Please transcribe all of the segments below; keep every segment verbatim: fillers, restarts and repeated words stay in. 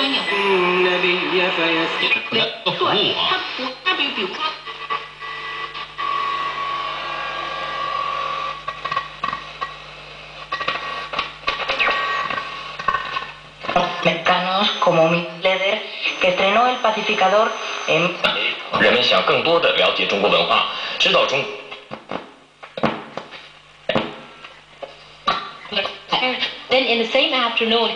观念。 النبي فيسلك 对， 服务啊。 他不，他比比如说。 mexicanos como Leder, que estrenó El Pacificador en... 人们想更多的了解中国文化，知道中。 Then in the same afternoon.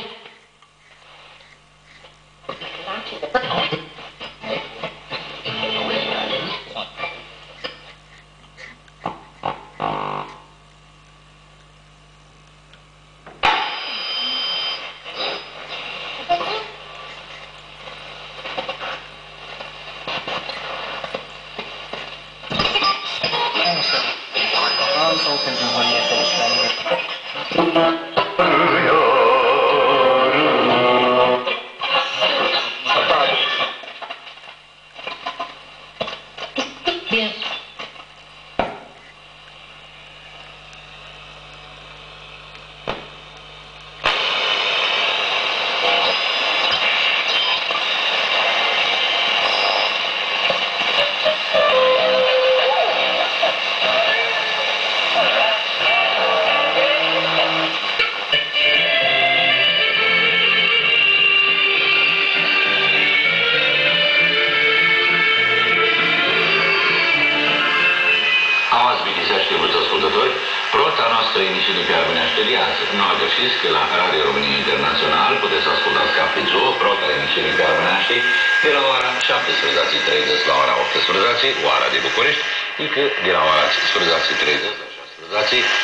emisiuni pe Armenește Viață. Nu greșiți că la Radio România Internațional puteți asculta Capitolul, programa emisiunii pe Armenește, de la ora șaptesprezece și treizeci la ora optsprezece, ora de București, și că de la ora cincisprezece și treizeci la șaisprezece